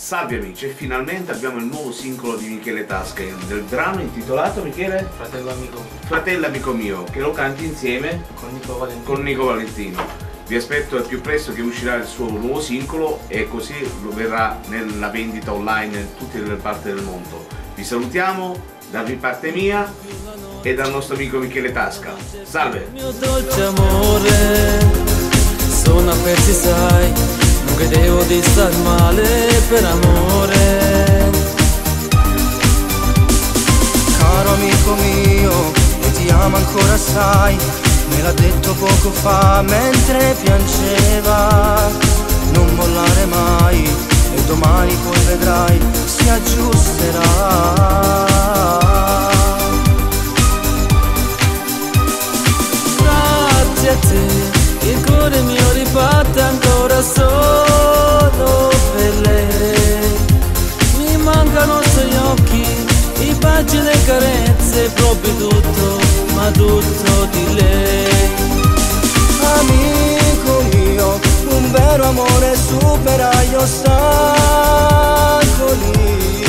Salve amici, e finalmente abbiamo il nuovo singolo di Michele Tasca del brano intitolato, Michele? Fratello amico mio. Fratello amico mio, che lo canti insieme con Nico Valentino. Vi aspetto al più presto che uscirà il suo nuovo singolo e così lo verrà nella vendita online in tutte le parti del mondo. Vi salutiamo da parte mia e dal nostro amico Michele Tasca. Salve! Mio dolce amore, sono a pezzi sai, non credevo di star male per amore. Caro amico mio, io ti amo ancora sai, me l'ha detto poco fa mentre piangeva. Non mollare mai e domani poi vedrai si aggiusterà. Grazie a te, il cuore mio ribatte ancora solo per lei. Mi mancano i suoi occhi, i baci e le carezze, proprio tutto, ma tutto di lei. Amico mio, un vero amore supera gli ostacoli.